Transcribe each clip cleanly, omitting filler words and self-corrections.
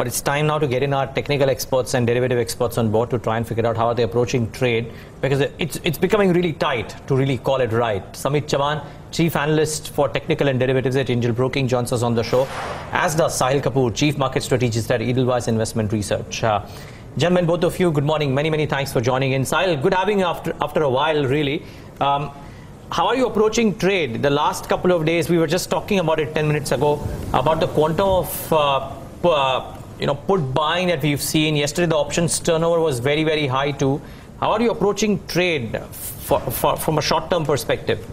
but it's time now to get in our technical experts and derivative experts on board to try and figure out how they're approaching trade, because it's becoming really tight to really call it right. Samit Chavan, Chief Analyst for Technical and Derivatives at Angel Broking, joins us on the show, as does Sahil Kapoor, Chief Market Strategist at Edelweiss Investment Research. Gentlemen, both of you, good morning. Many thanks for joining in. Sahil, good having you after a while, really. How are you approaching trade? The last couple of days, we were just talking about it 10 minutes ago, about the quantum of put buying that we've seen. Yesterday, the options turnover was very high too. How are you approaching trade from a short-term perspective?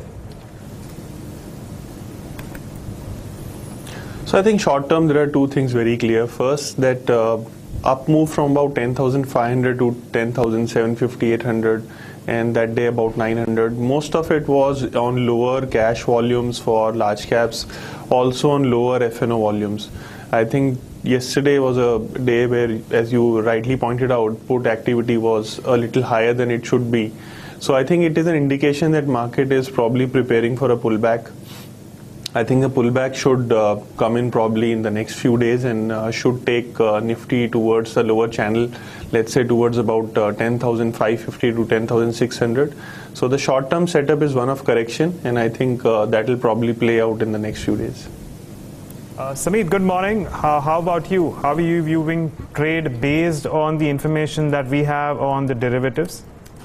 So I think short-term, there are two things very clear. First, that up move from about 10,500 to 10,750, 800, and that day about 900. Most of it was on lower cash volumes for large caps, also on lower F&O volumes. I think yesterday was a day where, as you rightly pointed out, put activity was a little higher than it should be. So I think it is an indication that market is probably preparing for a pullback. I think the pullback should come in probably in the next few days and should take Nifty towards the lower channel, let's say towards about 10,550 to 10,600. So the short-term setup is one of correction, and I think that will probably play out in the next few days. Samit, good morning. How about you? How are you viewing trade based on the information that we have on the derivatives?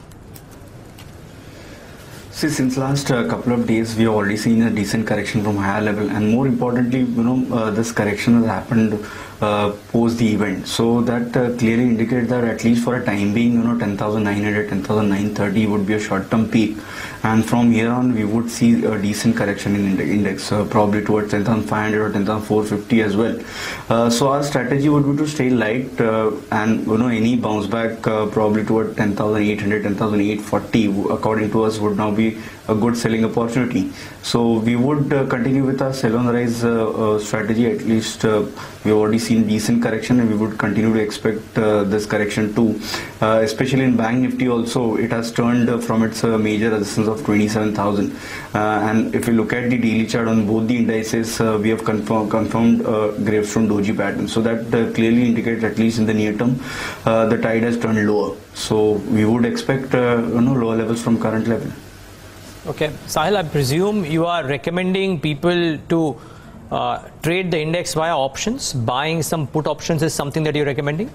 See, since last couple of days, we have already seen a decent correction from higher level, and more importantly, this correction has happened post the event. So that clearly indicates that at least for a time being, 10,900, 10,930 would be a short-term peak, and from here on, we would see a decent correction in index, probably towards 10,500 or 10,450 as well. So our strategy would be to stay light, and any bounce back probably toward 10,800, 10,840, according to us, would now be a good selling opportunity. So we would continue with our sell on the rise strategy. At least we've already seen decent correction, and we would continue to expect this correction too. Especially in Bank Nifty also, it has turned from its major resistance of 27,000. And if you look at the daily chart on both the indices, we have confirmed gravestone doji pattern. So that clearly indicates, at least in the near term, the tide has turned lower. So we would expect lower levels from current level. Okay, Sahil, I presume you are recommending people to trade the index via options. Buying some put options is something that you're recommending?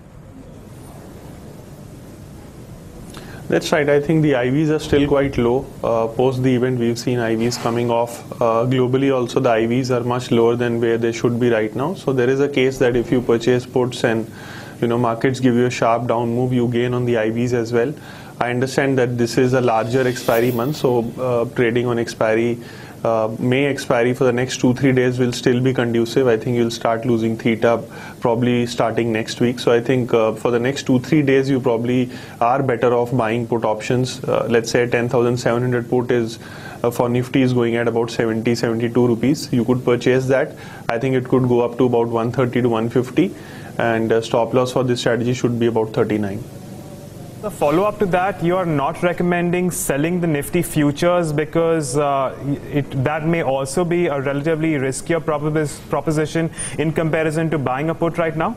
That's right. I think the IVs are still quite low. Post the event, we've seen IVs coming off. Globally also, the IVs are much lower than where they should be right now. So there is a case that if you purchase puts and markets give you a sharp down move, you gain on the IVs as well. I understand that this is a larger expiry month, so trading on expiry, May expiry for the next 2-3 days will still be conducive. I think you'll start losing theta probably starting next week. So I think for the next 2-3 days, you probably are better off buying put options. Let's say 10,700 put is for Nifty is going at about 72 rupees. You could purchase that. I think it could go up to about 130 to 150, and stop loss for this strategy should be about 39. The follow-up to that, you are not recommending selling the Nifty futures because that may also be a relatively riskier proposition in comparison to buying a put right now?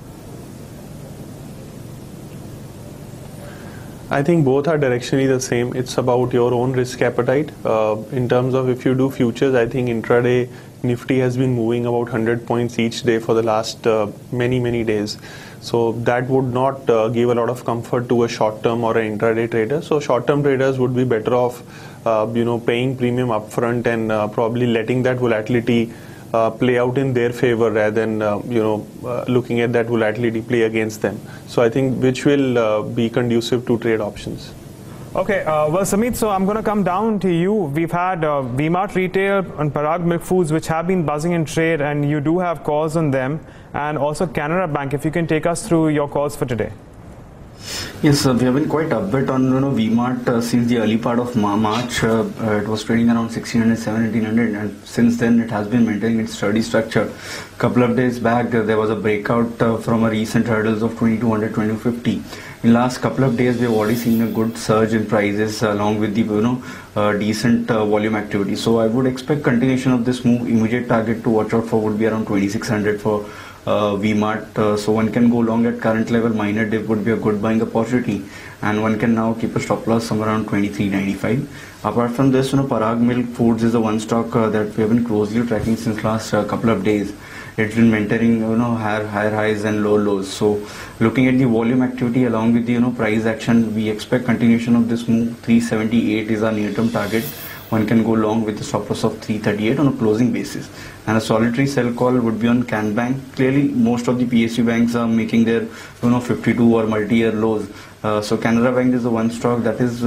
I think both are directionally the same. It's about your own risk appetite. In terms of if you do futures, I think intraday Nifty has been moving about 100 points each day for the last many days. So that would not give a lot of comfort to a short-term or an intraday trader. So short-term traders would be better off, paying premium upfront and probably letting that volatility play out in their favor rather than looking at that volatility play against them. So I think which will be conducive to trade options. Okay, well, Samit, so I'm going to come down to you. We've had V-Mart Retail and Parag Milk Foods, which have been buzzing in trade, and you do have calls on them, and also Canara Bank. If you can take us through your calls for today. Yes, we have been quite upbeat on V-Mart since the early part of March. It was trading around 1600, 1700, and since then it has been maintaining its sturdy structure. A couple of days back, there was a breakout from a recent hurdles of 2200, 2250. in last couple of days we have already seen a good surge in prices along with the decent volume activity. So I would expect continuation of this move. Immediate target to watch out for would be around 2600 for VMart. So one can go long at current level. Minor dip would be a good buying opportunity, and one can now keep a stop loss somewhere around 23.95. Apart from this, Parag Milk Foods is the one stock that we have been closely tracking since last couple of days. It's been maintaining higher highs and low lows. So looking at the volume activity along with the price action, we expect continuation of this move. 378 is our near-term target. One can go long with a stop loss of 338 on a closing basis. And a solitary sell call would be on Can Bank. Clearly, most of the PSU banks are making their 52 or multi-year lows. So Canara Bank is the one stock that is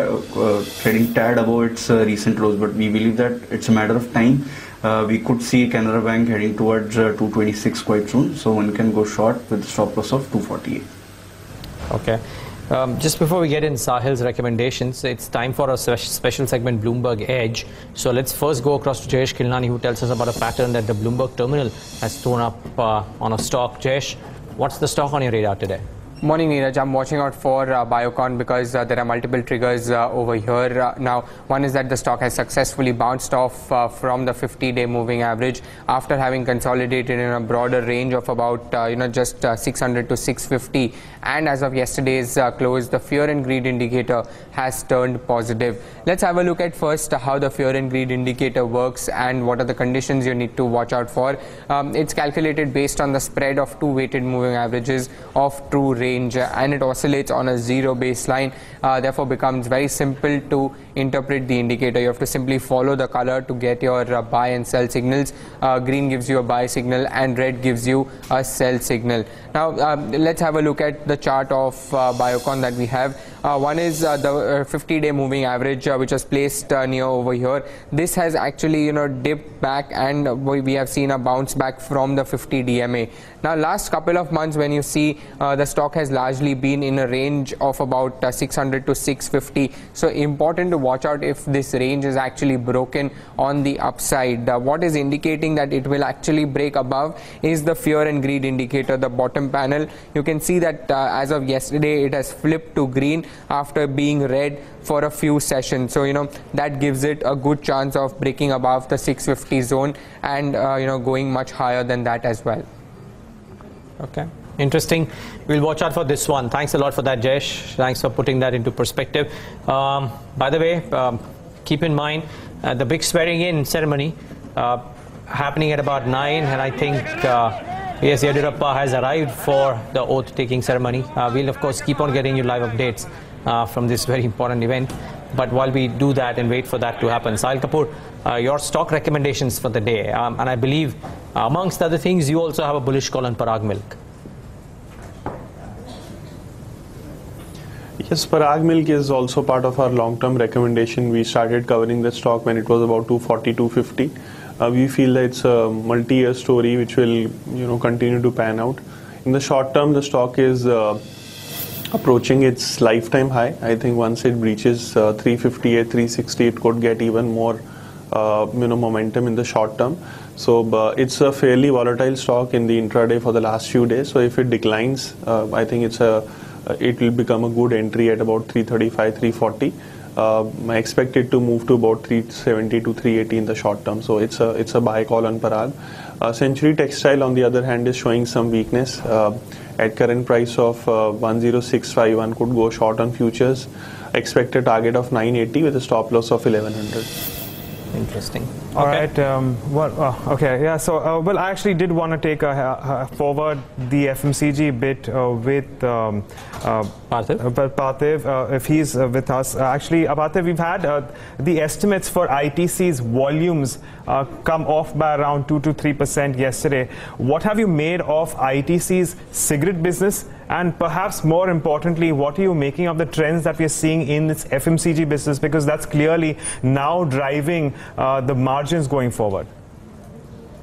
trading tad above its recent lows. But we believe that it's a matter of time. We could see Canara Bank heading towards 226 quite soon. So one can go short with a stop loss of 248. Okay. Just before we get in Sahil's recommendations, it's time for a special segment, Bloomberg Edge. So let's first go across to Jayesh Kilnani, who tells us about a pattern that the Bloomberg terminal has thrown up on a stock. Jayesh, what's the stock on your radar today? Morning, Neeraj. I'm watching out for Biocon because there are multiple triggers over here. Now, one is that the stock has successfully bounced off from the 50-day moving average after having consolidated in a broader range of about just 600 to 650. And as of yesterday's close, the fear and greed indicator has turned positive. Let's have a look at first how the fear and greed indicator works and what are the conditions you need to watch out for. It's calculated based on the spread of two weighted moving averages of true range, and it oscillates on a zero baseline, therefore becomes very simple to interpret the indicator. You have to simply follow the color to get your buy and sell signals. Green gives you a buy signal and red gives you a sell signal. Now let's have a look at the chart of Biocon that we have. One is the 50-day moving average, which was placed near over here. This has actually dipped back, and we have seen a bounce back from the 50 DMA. Now last couple of months, when you see the stock has largely been in a range of about 600 to 650. So important to watch out if this range is actually broken on the upside. What is indicating that it will actually break above is the fear and greed indicator, the bottom panel. You can see that as of yesterday it has flipped to green after being red for a few sessions. So that gives it a good chance of breaking above the 650 zone and going much higher than that as well. Okay, interesting. We'll watch out for this one. Thanks a lot for that, Jayesh. Thanks for putting that into perspective. By the way, keep in mind the big swearing in ceremony happening at about 9, and I think yes, Yediyurappa has arrived for the oath taking ceremony. We'll of course keep on getting you live updates from this very important event. But while we do that and wait for that to happen, Sahil Kapoor, your stock recommendations for the day, and I believe amongst other things you also have a bullish call on Parag Milk. Yes, Parag Milk is also part of our long-term recommendation. We started covering the stock when it was about 240, 250. We feel that it's a multi-year story which will continue to pan out. In the short term, the stock is approaching its lifetime high. I think once it breaches 358, 360, it could get even more momentum in the short term. So it's a fairly volatile stock in the intraday for the last few days. So if it declines, I think it will become a good entry at about 335, 340. I expect it to move to about 370 to 380 in the short term. So it's a buy call on Parag. Century Textile, on the other hand, is showing some weakness. At current price of 10651, could go short on futures. Expect a target of 980 with a stop loss of 1100. Interesting. All okay. right. Okay. Yeah. So, well, I actually did want to take forward the FMCG bit with Parthiv, if he's with us. Actually, Parthiv, we've had the estimates for ITC's volumes come off by around 2 to 3% yesterday. What have you made of ITC's cigarette business? And perhaps more importantly, what are you making of the trends that we're seeing in its FMCG business? Because that's clearly now driving the margins going forward.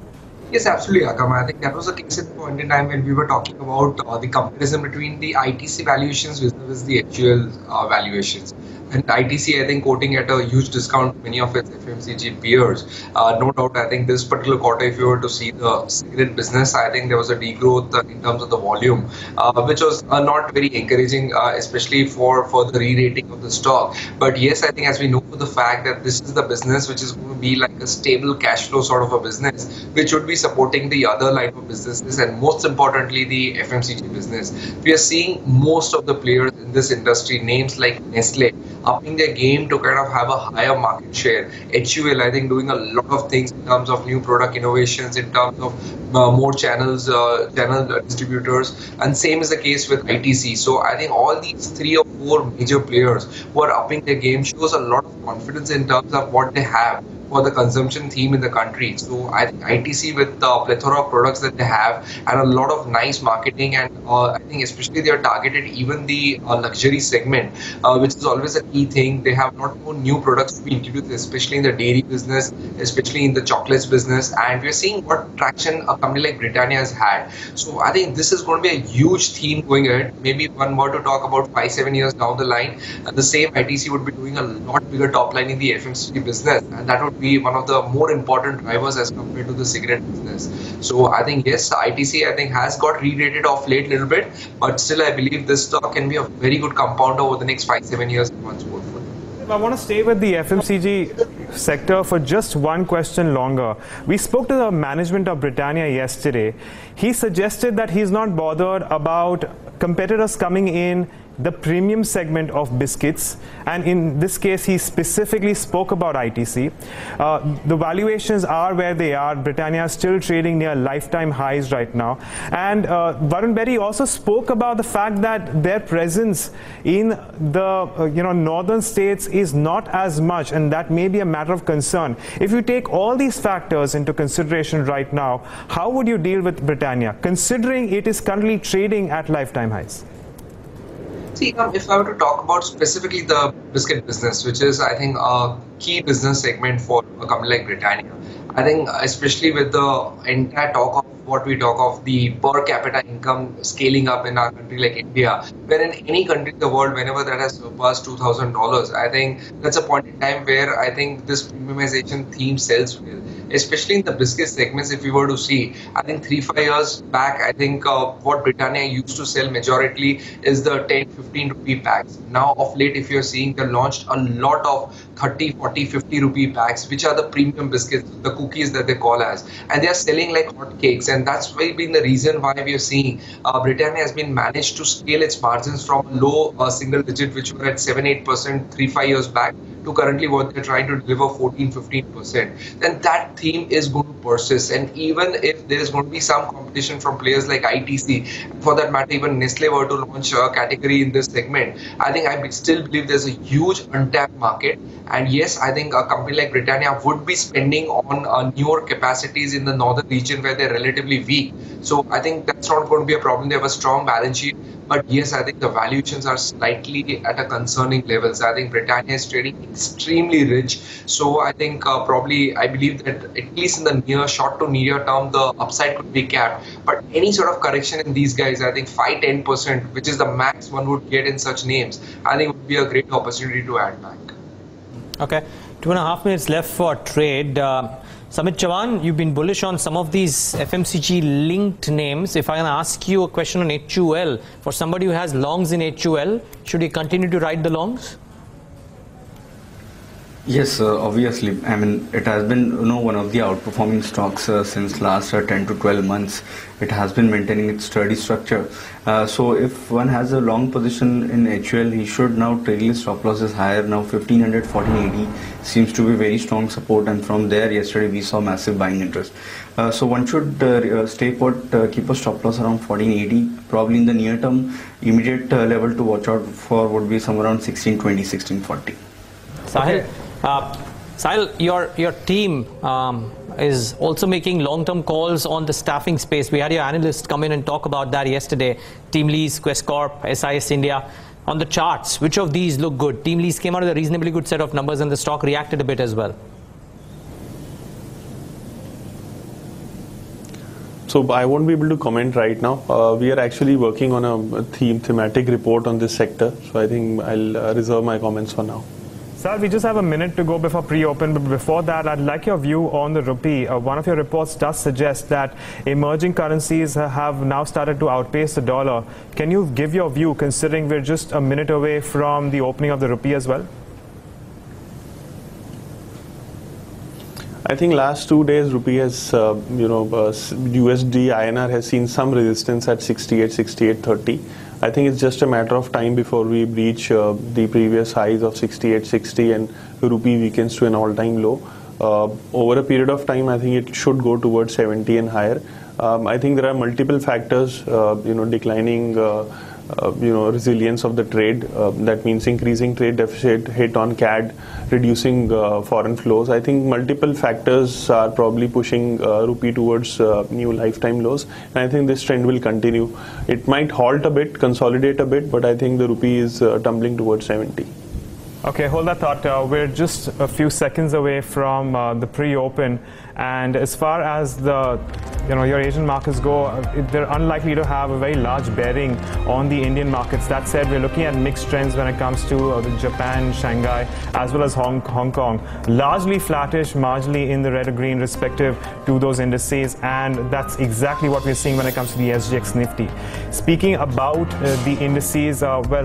Yes, absolutely, Akam. I think that was a case in point in time when we were talking about the comparison between the ITC valuations versus the actual valuations. And ITC, I think, quoting at a huge discount to many of its FMCG peers. No doubt, I think this particular quarter, if you were to see the cigarette business, I think there was a degrowth in terms of the volume, which was not very encouraging, especially for the re-rating of the stock. But yes, I think as we know for the fact that this is the business which is going to be like a stable cash flow sort of a business, which would be supporting the other line of businesses and most importantly the FMCG business. We are seeing most of the players in this industry, names like Nestle, upping their game to kind of have a higher market share. HUL, I think, doing a lot of things in terms of new product innovations, in terms of more channels, channel distributors, and same is the case with ITC. So I think all these 3 or 4 major players who are upping their game shows a lot of confidence in terms of what they have for the consumption theme in the country. So I think ITC with the plethora of products that they have and a lot of nice marketing, and I think especially they are targeted even the luxury segment, which is always a key thing. They have not more new products to be introduced, especially in the dairy business, especially in the chocolates business, and we're seeing what traction a company like Britannia has had. So I think this is going to be a huge theme going ahead. Maybe one more to talk about 5-7 years down the line, the same ITC would be doing a lot bigger top line in the FMCG business, and that would be one of the more important drivers as compared to the cigarette business. So I think yes, ITC I think has got re-rated off late a little bit, but still I believe this stock can be a very good compounder over the next 5-7 years in one's portfolio. I want to stay with the FMCG sector for just one question longer. We spoke to the management of Britannia yesterday. He suggested that he's not bothered about competitors coming in the premium segment of biscuits, and in this case he specifically spoke about ITC. The valuations are where they are. Britannia is still trading near lifetime highs right now, and Varun Berry also spoke about the fact that their presence in the northern states is not as much, and that may be a matter of concern. If you take all these factors into consideration right now, how would you deal with Britannia, considering it is currently trading at lifetime highs? See, if I were to talk about specifically the biscuit business, which is, I think, a key business segment for a company like Britannia, I think especially with the entire talk of what we talk of the per capita income scaling up in our country like India, where in any country in the world, whenever that has surpassed $2,000, I think that's a point in time where I think this premiumization theme sells well. Especially in the biscuit segments, if we were to see, I think 3-5 years back, I think what Britannia used to sell majorly is the 10-15 rupee packs. Now of late, if you're seeing, they launched a lot of 30, 40, 50 rupee packs, which are the premium biscuits, the cookies that they call as, and they are selling like hotcakes, and that's been the reason why we are seeing Britannia has been managed to scale its margins from low single digit, which were at 7-8% 3-5 years back, to currently what they're trying to deliver 14-15%, then that theme is going to persist. And even if there is going to be some competition from players like ITC, for that matter, even Nestle were to launch a category in this segment, I think I still believe there's a huge untapped market. And yes, I think a company like Britannia would be spending on newer capacities in the northern region where they're relatively weak. So I think that's not going to be a problem. They have a strong balance sheet. But yes, I think the valuations are slightly at a concerning level. So I think Britannia is trading extremely rich. So I think I believe that at least in the short to near term, the upside could be capped. But any sort of correction in these guys, I think 5-10%, which is the max one would get in such names, I think would be a great opportunity to add back. Okay, 2.5 minutes left for trade. Samit Chavan, you've been bullish on some of these FMCG linked names. If I can ask you a question on HUL, for somebody who has longs in HUL, should he continue to ride the longs? Yes, obviously. I mean, it has been one of the outperforming stocks since last 10 to 12 months. It has been maintaining its sturdy structure. So if one has a long position in HUL, he should now trail his stop losses higher. Now 1500, 1480 seems to be very strong support, and from there yesterday we saw massive buying interest. So one should stay put, keep a stop loss around 1480. Probably in the near term, immediate level to watch out for would be somewhere around 1620, 1640. Sahil, Sahil, your team is also making long-term calls on the staffing space. We had your analyst come in and talk about that yesterday. Team Lease, Quest Corp, SIS India. On the charts, which of these look good? Team Lease came out with a reasonably good set of numbers, and the stock reacted a bit as well. So I won't be able to comment right now. We are actually working on a thematic report on this sector. So I think I'll reserve my comments for now. Sir, we just have a minute to go before pre-open, but before that, I'd like your view on the rupee. One of your reports does suggest that emerging currencies have now started to outpace the dollar. Can you give your view, considering we're just a minute away from the opening of the rupee as well? I think last 2 days rupee has, USD INR has seen some resistance at 68, 68.30. I think it's just a matter of time before we breach the previous highs of 68.60 and rupee weakens to an all-time low. Over a period of time, I think it should go towards 70 and higher. I think there are multiple factors, declining resilience of the trade. That means increasing trade deficit, hit on CAD, reducing foreign flows. I think multiple factors are probably pushing rupee towards new lifetime lows. And I think this trend will continue. It might halt a bit, consolidate a bit, but I think the rupee is tumbling towards 70. Okay, hold that thought. We're just a few seconds away from the pre-open, and as far as the your Asian markets go, they're unlikely to have a very large bearing on the Indian markets. That said, we're looking at mixed trends when it comes to Japan, Shanghai, as well as Hong Kong. Largely flattish, marginally in the red or green respective to those indices, and that's exactly what we're seeing when it comes to the SGX Nifty. Speaking about the indices,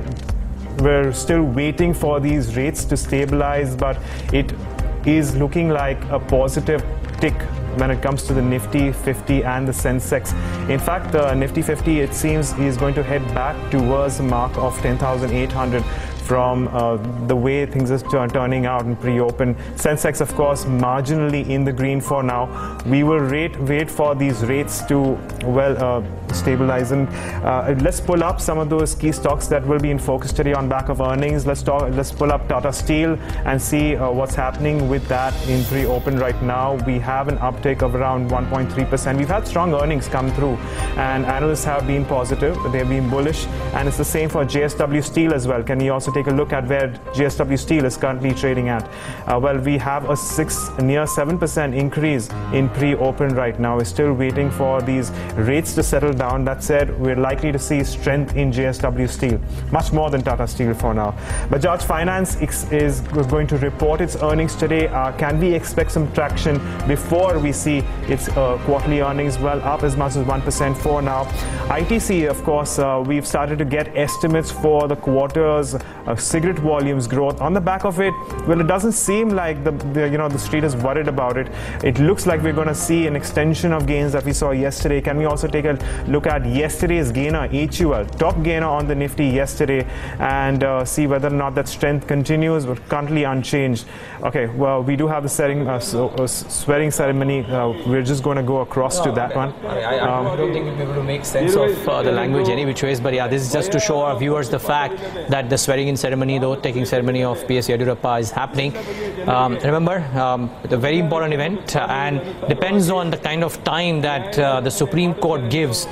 we're still waiting for these rates to stabilize, but it is looking like a positive tick when it comes to the Nifty 50 and the Sensex. In fact, the Nifty 50, it seems, is going to head back towards the mark of 10,800 from the way things are turning out in pre-open. Sensex, of course, marginally in the green for now. We will wait for these rates to, stabilize. And let's pull up some of those key stocks that will be in focus today on back of earnings. Let's pull up Tata Steel and see what's happening with that in pre-open right now. We have an uptick of around 1.3%. We've had strong earnings come through, and analysts have been positive. They've been bullish, and it's the same for JSW Steel as well. Can you also take a look at where JSW Steel is currently trading at? We have a near 7% increase in pre-open right now. We're still waiting for these rates to settle down. That said, we're likely to see strength in JSW Steel, much more than Tata Steel for now. Bajaj Finance is going to report its earnings today. Can we expect some traction before we see its quarterly earnings? Well, up as much as 1% for now. ITC, of course, we've started to get estimates for the quarter's cigarette volumes growth. On the back of it, well, it doesn't seem like the street is worried about it. It looks like we're going to see an extension of gains that we saw yesterday. Can we also take a look at yesterday's gainer, HUL, top gainer on the Nifty yesterday, and see whether or not that strength continues, but currently unchanged. Okay, well, we do have the swearing ceremony. We're just going to go across to that one. I don't think we'll be able to make sense of the language any which ways, but yeah, this is just to show our viewers the fact that the swearing-in ceremony, though taking ceremony of PS Yediyurappa is happening. Remember, it's a very important event, and depends on the kind of time that the Supreme Court gives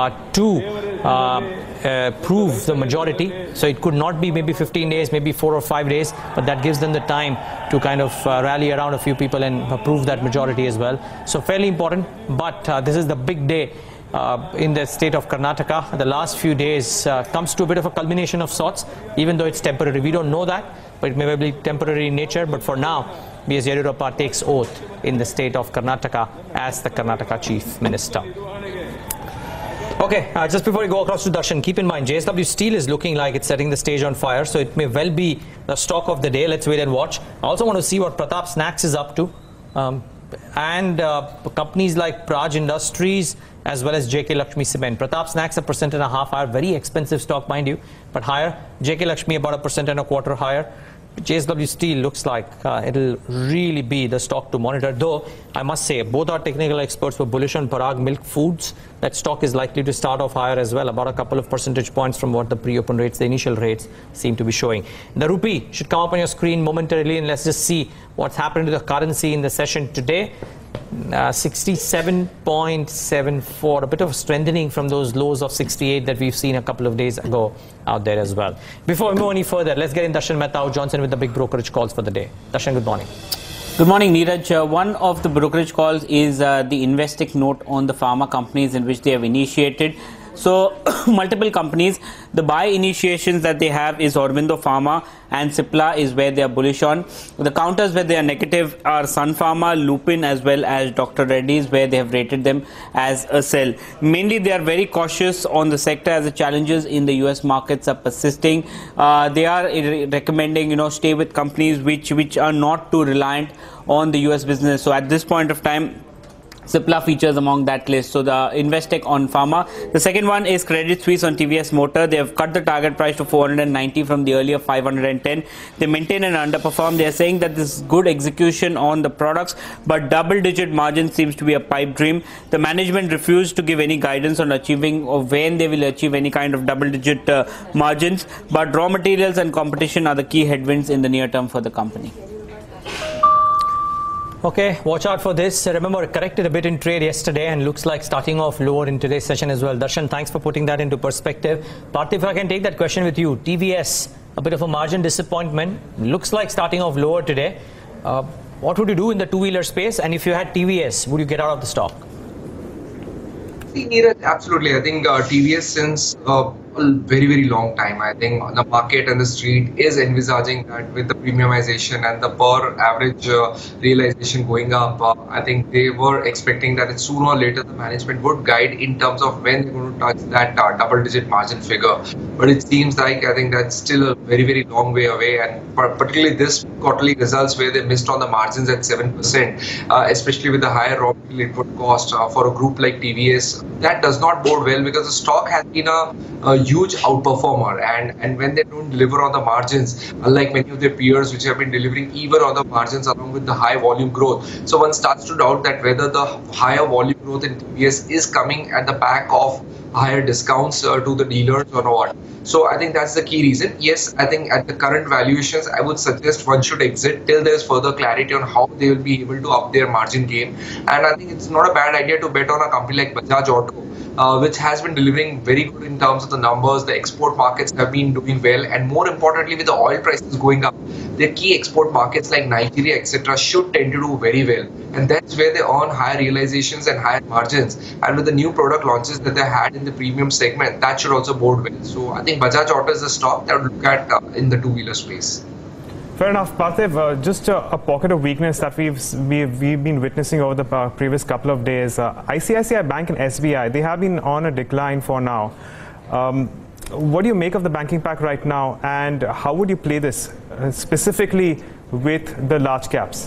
to prove the majority. So it could not be maybe 15 days, maybe 4 or 5 days, but that gives them the time to kind of rally around a few people and prove that majority as well. So fairly important, but this is the big day in the state of Karnataka. The last few days comes to a bit of a culmination of sorts, even though it's temporary. We don't know that, but it may be temporary in nature. But for now, B.S. Yediyurappa takes oath in the state of Karnataka as the Karnataka Chief Minister. Okay, just before we go across to Darshan, keep in mind JSW Steel is looking like it's setting the stage on fire, so it may well be the stock of the day. Let's wait and watch. I also want to see what Pratap Snacks is up to, and companies like Praj Industries as well as JK Lakshmi Cement. Pratap Snacks 1.5% higher, very expensive stock, mind you, but higher. JK Lakshmi about 1.25% higher. JSW Steel looks like it'll really be the stock to monitor, though I must say both our technical experts were bullish on Parag Milk Foods. That stock is likely to start off higher as well, about a couple of percentage points from what the pre-open rates, the initial rates, seem to be showing. The rupee should come up on your screen momentarily, and let's just see what's happened to the currency in the session today. 67.74, a bit of strengthening from those lows of 68 that we've seen a couple of days ago out there as well. Before we move any further, let's get in Darshan Mehta Johnson with the big brokerage calls for the day. Darshan, good morning. Good morning, Neeraj. One of the brokerage calls is the Investec note on the pharma companies in which they have initiated. So, multiple companies, the buy initiations that they have is Aurobindo Pharma and Cipla is where they are bullish on. The counters where they are negative are Sun Pharma, Lupin as well as Dr. Reddy's where they have rated them as a sell. Mainly they are very cautious on the sector as the challenges in the US markets are persisting. They are recommending, stay with companies which are not too reliant on the US business. So at this point of time, Cipla features among that list. So the Investec on pharma. The second one is Credit Suisse on TVS Motor. They have cut the target price to 490 from the earlier 510. They maintain and underperform. They are saying that this is good execution on the products, but double-digit margin seems to be a pipe dream. The management refused to give any guidance on achieving or when they will achieve any kind of double-digit margins. But raw materials and competition are the key headwinds in the near term for the company. Okay, watch out for this. Remember, it corrected a bit in trade yesterday and looks like starting off lower in today's session as well. Darshan, thanks for putting that into perspective. Parthiv, if I can take that question with you. TVS, a bit of a margin disappointment. Looks like starting off lower today. What would you do in the two-wheeler space? And if you had TVS, would you get out of the stock? See, Neeraj, absolutely. I think TVS since a very, very long time, I think the market and the street is envisaging that with the premiumization and the per average realization going up, I think they were expecting that sooner or later the management would guide in terms of when they're going to touch that double-digit margin figure. But it seems like I think that's still a very, very long way away, and particularly this quarterly results where they missed on the margins at 7%, especially with the higher raw material input cost for a group like TVS. That does not bode well because the stock has been a huge outperformer, and when they don't deliver on the margins, unlike many of their peers which have been delivering even on the margins along with the high volume growth, so one starts to doubt that whether the higher volume growth in TVS is coming at the back of higher discounts to the dealers or what. So I think that's the key reason. Yes, I think at the current valuations, I would suggest one should exit till there's further clarity on how they will be able to up their margin game. And I think it's not a bad idea to bet on a company like Bajaj Auto, which has been delivering very good in terms of the numbers. The export markets have been doing well, and more importantly, with the oil prices going up, their key export markets like Nigeria, etc., should tend to do very well, and that's where they earn higher realizations and higher margins. And with the new product launches that they had in the premium segment, that should also bode well. So I think Bajaj Auto is a stock that I would look at in the two-wheeler space. Fair enough, Parthiv. Just a pocket of weakness that we've been witnessing over the previous couple of days. ICICI Bank and SBI, they have been on a decline for now. What do you make of the banking pack right now, and how would you play this specifically with the large caps?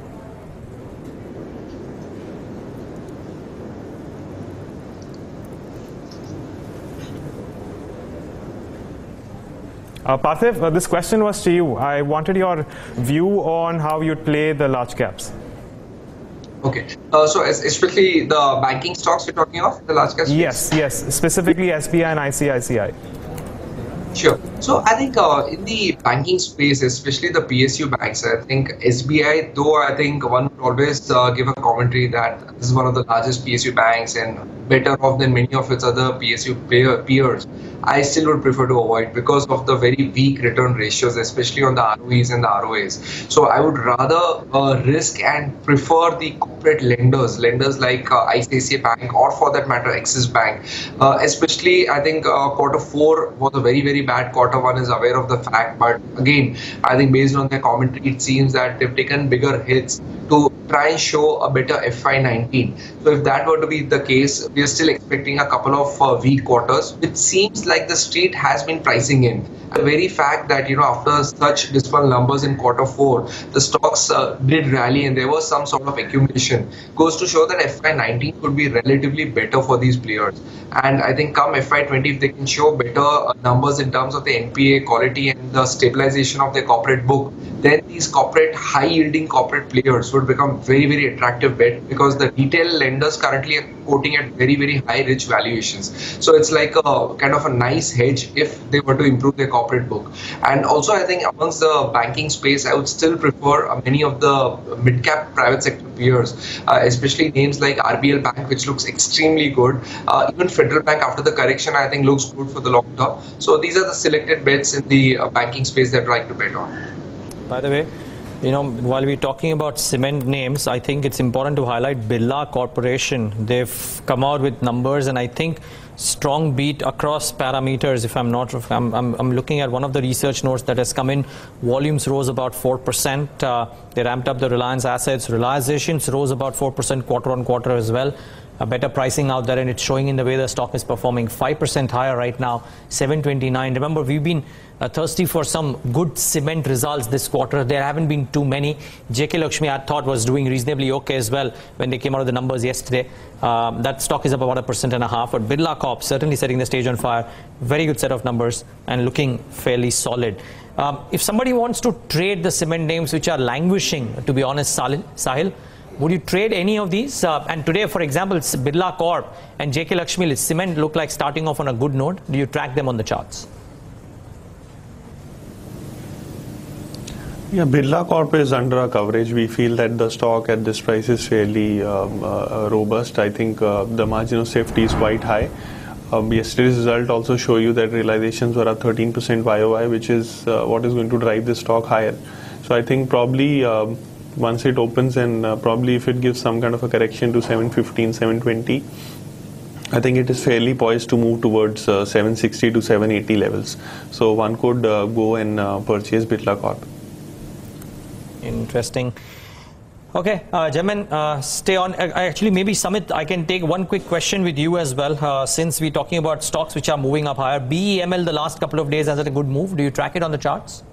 Parthiv, this question was to you. I wanted your view on how you'd play the large caps. Okay, so especially the banking stocks you're talking of, the large caps? Yes, specifically SBI and ICICI. Sure. So I think in the banking space, especially the PSU banks, I think SBI, though I think one would always give a commentary that this is one of the largest PSU banks and better off than many of its other PSU peers, I still would prefer to avoid because of the very weak return ratios, especially on the ROEs and the ROAs. So I would rather risk and prefer the corporate lenders like ICICI Bank or for that matter Axis Bank. Especially I think quarter 4 was a very, very bad quarter. One is aware of the fact, but again, I think based on their commentary, it seems that they've taken bigger hits to try and show a better FY19. So if that were to be the case, we are still expecting a couple of weak quarters, which seems like the street has been pricing in. The very fact that, after such dismal numbers in quarter 4, the stocks did rally and there was some sort of accumulation, goes to show that FY19 could be relatively better for these players. And I think come FY20, if they can show better numbers in terms of the NPA quality and the stabilization of their corporate book, then these high-yielding corporate players would become very, very attractive bet because the retail lenders currently are quoting at very, very high rich valuations. So it's like a kind of a nice hedge if they were to improve their corporate book. And also I think amongst the banking space, I would still prefer many of the mid-cap private sector peers, especially names like RBL Bank, which looks extremely good. Even Federal Bank after the correction, I think looks good for the long term. So these are the selected bets in the banking space that I'd like to bet on. By the way, While we're talking about cement names, I think it's important to highlight Birla Corporation. They've come out with numbers, and I think strong beat across parameters. If I'm looking at one of the research notes that has come in, volumes rose about 4%. They ramped up the Reliance assets. Realizations rose about 4% quarter on quarter as well. A better pricing out there, and it's showing in the way the stock is performing. 5% higher right now, 729. Remember, we've been thirsty for some good cement results this quarter. There haven't been too many. JK Lakshmi, I thought, was doing reasonably okay as well when they came out of the numbers yesterday. That stock is up about 1.5%, but Birla Corp certainly setting the stage on fire. Very good set of numbers and looking fairly solid. If somebody wants to trade the cement names which are languishing, to be honest, Sahil, would you trade any of these? And today, for example, Birla Corp and JK Lakshmi Cement look like starting off on a good note. Do you track them on the charts? Yeah, Birla Corp is under our coverage. We feel that the stock at this price is fairly robust. I think the margin of safety is quite high. Yesterday's result also show you that realizations were up 13% YOY, which is what is going to drive the stock higher. So I think probably once it opens and probably if it gives some kind of a correction to 715, 720, I think it is fairly poised to move towards 760 to 780 levels. So one could go and purchase Birla Corp. Interesting. Okay, gentlemen, stay on. Actually, maybe Samit, I can take one quick question with you as well. Since we're talking about stocks which are moving up higher, BEML the last couple of days has had a good move. Do you track it on the charts?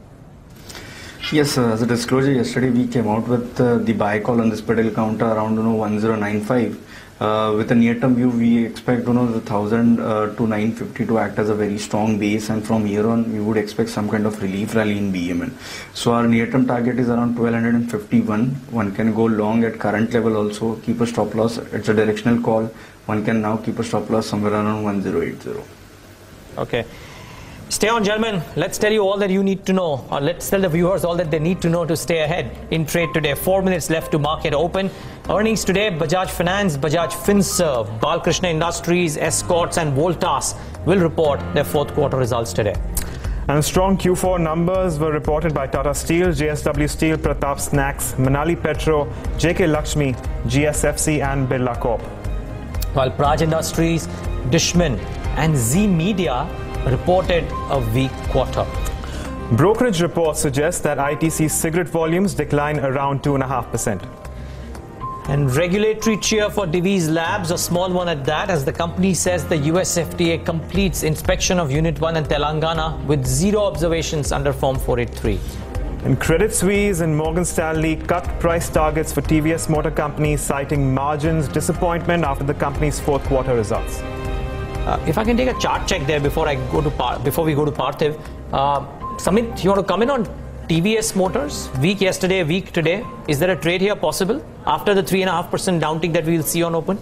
Yes, as a disclosure, yesterday we came out with the buy call on this particular counter around 1095. With a near-term view, we expect the 1000 to 950 to act as a very strong base, and from here on, we would expect some kind of relief rally in BMN. So our near-term target is around 1251. One can go long at current level also, keep a stop loss. It's a directional call. One can now keep a stop loss somewhere around 1080. Okay. Stay on, gentlemen. Let's tell you all that you need to know, or let's tell the viewers all that they need to know to stay ahead in trade today. 4 minutes left to market open. Earnings today: Bajaj Finance, Bajaj Finserv, Balkrishna Industries, Escorts and Voltas will report their fourth quarter results today. And strong Q4 numbers were reported by Tata Steel, JSW Steel, Pratap Snacks, Manali Petro, JK Lakshmi, GSFC and Birla Corp. While Praj Industries, Dishman and Z Media reported a weak quarter. Brokerage reports suggest that ITC cigarette volumes decline around 2.5%. And regulatory cheer for Divi's Labs, a small one at that, as the company says the US FDA completes inspection of Unit 1 in Telangana with zero observations under Form 483. And Credit Suisse and Morgan Stanley cut price targets for TVS Motor Company, citing margins disappointment after the company's fourth quarter results. If I can take a chart check there before we go to Parthiv. Samit, you want to come in on TVS Motors? Week yesterday, week today. Is there a trade here possible after the 3.5% downtick that we'll see on open?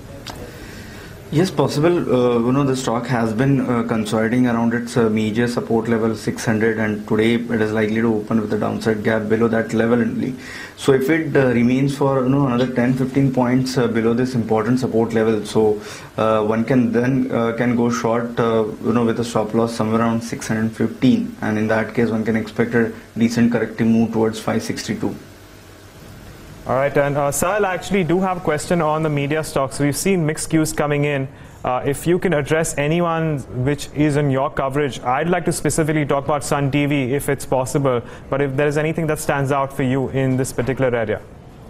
Yes, possible. The stock has been consolidating around its major support level 600, and today it is likely to open with a downside gap below that level only. So if it remains for another 10-15 points below this important support level, so one can then can go short with a stop loss somewhere around 615, and in that case one can expect a decent corrective move towards 562. All right, and Sahil, I actually do have a question on the media stocks. We've seen mixed cues coming in. If you can address anyone which is in your coverage, I'd like to specifically talk about Sun TV if it's possible, but if there is anything that stands out for you in this particular area.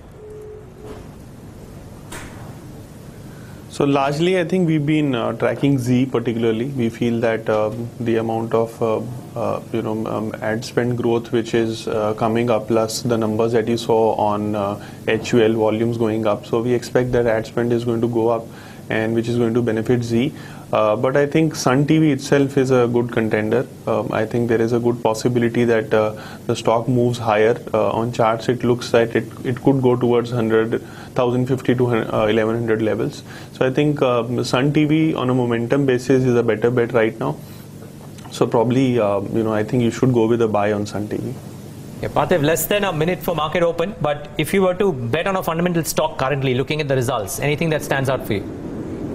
So largely, I think we've been tracking Z particularly. We feel that the amount of ad spend growth which is coming up, plus the numbers that you saw on HUL volumes going up. So we expect that ad spend is going to go up, and which is going to benefit Z. But I think Sun TV itself is a good contender. I think there is a good possibility that the stock moves higher. On charts, it looks that it could go towards 1,050 to 1,100 levels. So I think Sun TV on a momentum basis is a better bet right now. So probably, I think you should go with a buy on Sun TV. Yeah, Parthiv, less than a minute for market open. But if you were to bet on a fundamental stock currently, looking at the results, anything that stands out for you?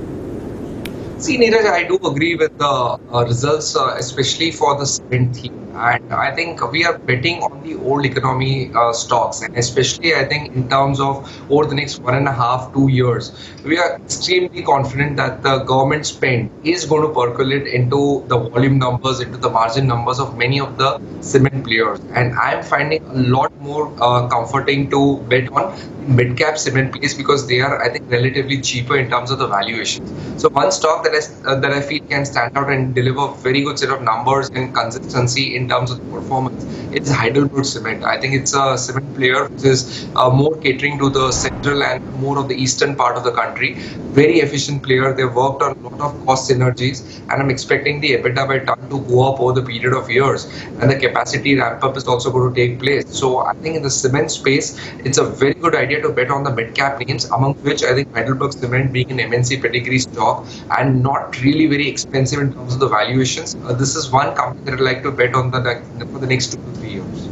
See, Neeraj, I do agree with the results, especially for the cement theme. And I think we are betting on the old economy stocks, and especially I think in terms of over the next 1.5 to 2 years, we are extremely confident that the government spend is going to percolate into the volume numbers, into the margin numbers of many of the cement players. And I'm finding a lot more comforting to bet on mid-cap cement plays because they are, I think, relatively cheaper in terms of the valuations. So one stock that I feel can stand out and deliver very good set of numbers and consistency in terms of the performance is Heidelberg Cement. I think it's a cement player which is more catering to the central and more of the eastern part of the country. Very efficient player. They've worked on a lot of cost synergies, and I'm expecting the EBITDA by ton to go up over the period of years, and the capacity ramp up is also going to take place. So I think in the cement space, it's a very good idea to bet on the mid-cap names, among which I think Heidelberg Cement being an MNC pedigree stock and not really very expensive in terms of the valuations. This is one company that I'd like to bet on for the next 2 to 3 years.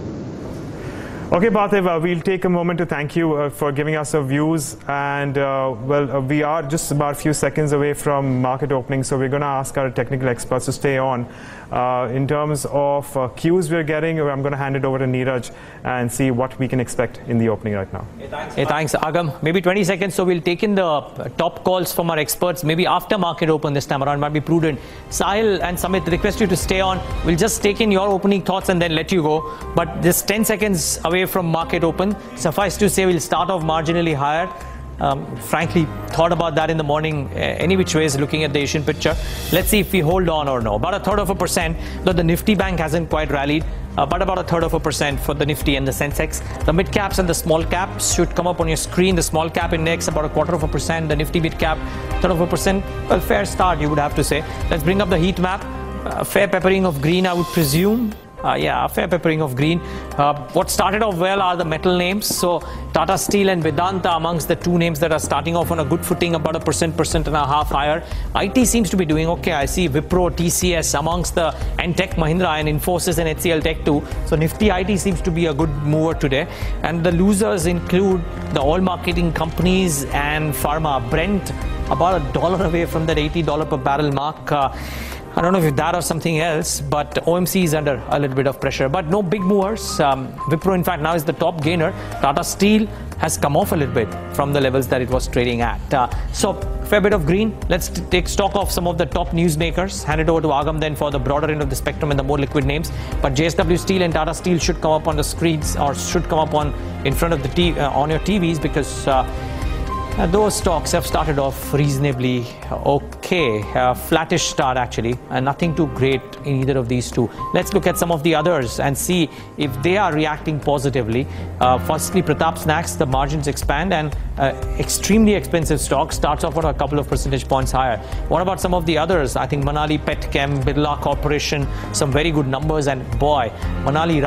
Okay, Parthiv, we'll take a moment to thank you for giving us your views. And we are just about a few seconds away from market opening, so we're going to ask our technical experts to stay on. In terms of cues we're getting, I'm going to hand it over to Neeraj and see what we can expect in the opening right now. Hey, thanks, Agam. Maybe 20 seconds, so we'll take in the top calls from our experts. Maybe after market open this time around, might be prudent. Sahil and Samit, request you to stay on. We'll just take in your opening thoughts and then let you go. But just 10 seconds away from market open. Suffice to say, we'll start off marginally higher. Frankly, thought about that in the morning, any which ways, looking at the Asian picture. Let's see if we hold on or no. About 1/3%, though the Nifty Bank hasn't quite rallied, but about 1/3% for the Nifty and the Sensex. The mid caps and the small caps should come up on your screen. The small cap index about 1/4%, the Nifty mid cap 1/3%. Well, fair start, you would have to say. Let's bring up the heat map. Fair peppering of green, I would presume. Yeah, a fair peppering of green. What started off well are the metal names. So Tata Steel and Vedanta amongst the two names that are starting off on a good footing, about 1.5% higher. IT seems to be doing okay. I see Wipro, TCS amongst the, and Tech Mahindra and Infosys and HCL Tech too. So Nifty IT seems to be a good mover today. And the losers include the oil marketing companies and pharma. Brent about $1 away from that $80 per barrel mark. I don't know if that or something else, but OMC is under a little bit of pressure. But no big movers. Wipro, in fact, now is the top gainer. Tata Steel has come off a little bit from the levels that it was trading at. So, fair bit of green. Let's take stock of some of the top newsmakers. Hand it over to Agam then for the broader end of the spectrum and the more liquid names. But JSW Steel and Tata Steel should come up on the screens, or should come up on in front of the on your TVs, because those stocks have started off reasonably okay. Flattish start actually, and nothing too great in either of these two. Let's look at some of the others and see if they are reacting positively. Firstly, Pratap Snacks, the margins expand, and extremely expensive stock starts off at a couple of percentage points higher. What about some of the others? I think Manali Petchem, Birla Corporation, some very good numbers, and boy, Manali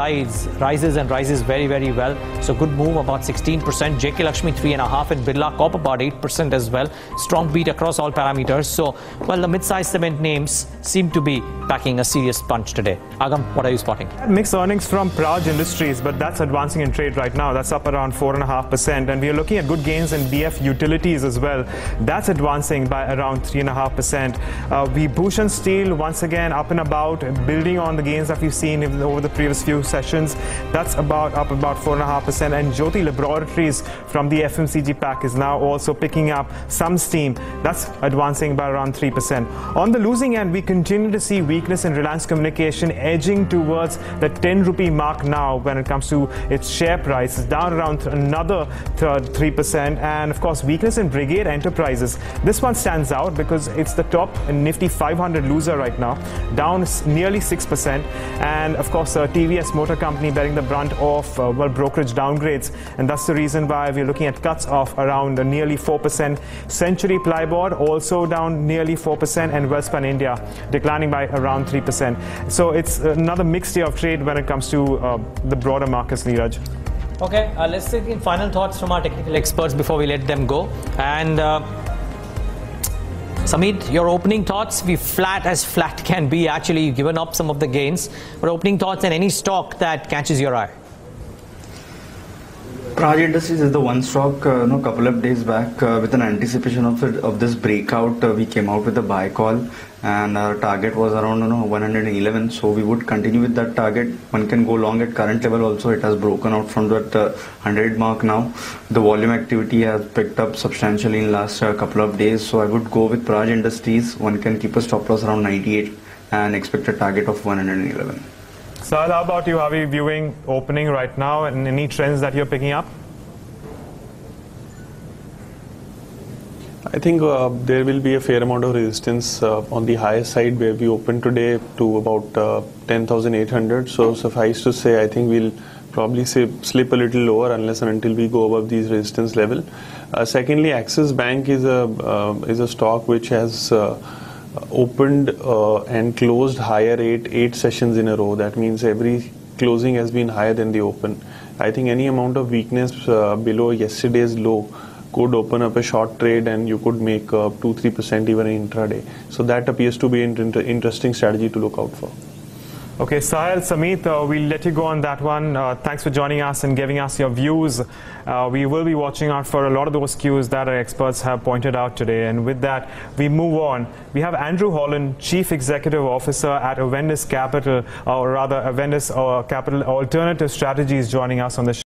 rises very, very well. So good move, about 16%. JK Lakshmi 3.5%, and Birla Corp about 8% as well. Strong beat across all parameters. So, well, the mid-sized cement names seem to be packing a serious punch today. Agam, what are you spotting? Mixed earnings from Praj Industries, but that's advancing in trade right now. That's up around 4.5%, and we are looking at good gains in BF Utilities as well. That's advancing by around 3.5%. Bhushan Steel once again up and about, building on the gains that we've seen over the previous few sessions. That's up about 4.5%, and Jyoti Laboratories from the FMCG pack is now also picking up some steam. That's advancing by around 3%. On the losing end, we continue to see weakness in Reliance Communication edging towards the 10 rupee mark now when it comes to its share price. It's down around another 3%. And of course, weakness in Brigade Enterprises. This one stands out because it's the top Nifty 500 loser right now, down nearly 6%. And of course, TVS Motor Company bearing the brunt of brokerage downgrades. And that's the reason why we're looking at cuts of around nearly 4%. Century Plyboard also down nearly 4%, and Welspun India declining by around 3%. So it's another mixed day of trade when it comes to the broader markets, Neeraj. Okay, let's take in final thoughts from our technical experts before we let them go. And Samit, your opening thoughts. We flat as flat can be. Actually, you've given up some of the gains. But opening thoughts and any stock that catches your eye. Praj Industries is the one stock, couple of days back, with an anticipation of this breakout, we came out with a buy call, and our target was around 111. So we would continue with that target. One can go long at current level also. It has broken out from that 100 mark now. The volume activity has picked up substantially in last couple of days. So I would go with Praj Industries. One can keep a stop loss around 98 and expect a target of 111. Sahil, how about you? How are you viewing opening right now, and any trends that you're picking up? I think there will be a fair amount of resistance on the higher side, where we opened today to about 10,800. So suffice to say, I think we'll probably slip a little lower unless and until we go above these resistance level. Secondly, Axis Bank is a stock which has opened and closed higher eight sessions in a row. That means every closing has been higher than the open. I think any amount of weakness below yesterday's low could open up a short trade, and you could make 2-3% even in intraday. So that appears to be an interesting strategy to look out for. Okay, Sahil, Samit, we'll let you go on that one. Thanks for joining us and giving us your views. We will be watching out for a lot of those cues that our experts have pointed out today. And with that, we move on. We have Andrew Holland, Chief Executive Officer at Avendus Capital, or rather Avendus Capital Alternative Strategies, joining us on the show.